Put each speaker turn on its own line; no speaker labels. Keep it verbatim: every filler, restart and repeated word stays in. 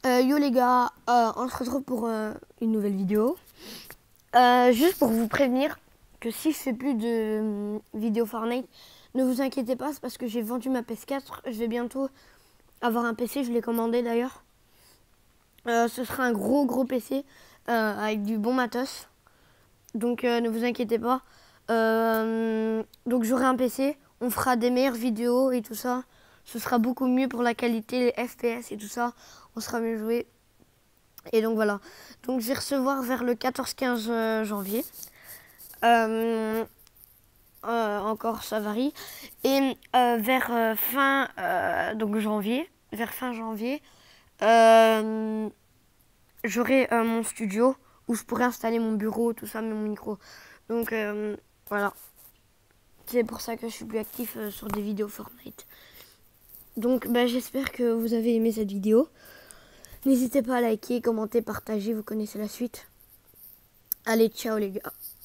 Euh, yo les gars, euh, on se retrouve pour euh, une nouvelle vidéo. Euh, juste pour vous prévenir que si je fais plus de euh, vidéos Fortnite, ne vous inquiétez pas, c'est parce que j'ai vendu ma P S quatre. Je vais bientôt avoir un P C, je l'ai commandé d'ailleurs. Euh, ce sera un gros gros P C euh, avec du bon matos. Donc euh, ne vous inquiétez pas. Euh, donc j'aurai un P C, on fera des meilleures vidéos et tout ça. Ce sera beaucoup mieux pour la qualité, les F P S et tout ça. On sera mieux joué. Et donc voilà. Donc je vais recevoir vers le quatorze quinze janvier. Euh, euh, encore ça varie. Et euh, vers euh, fin euh, donc janvier, vers fin janvier, euh, j'aurai euh, mon studio où je pourrai installer mon bureau, tout ça, mon micro. Donc euh, voilà. C'est pour ça que je suis plus actif euh, sur des vidéos Fortnite. Donc bah, j'espère que vous avez aimé cette vidéo. N'hésitez pas à liker, commenter, partager, vous connaissez la suite. Allez, ciao les gars.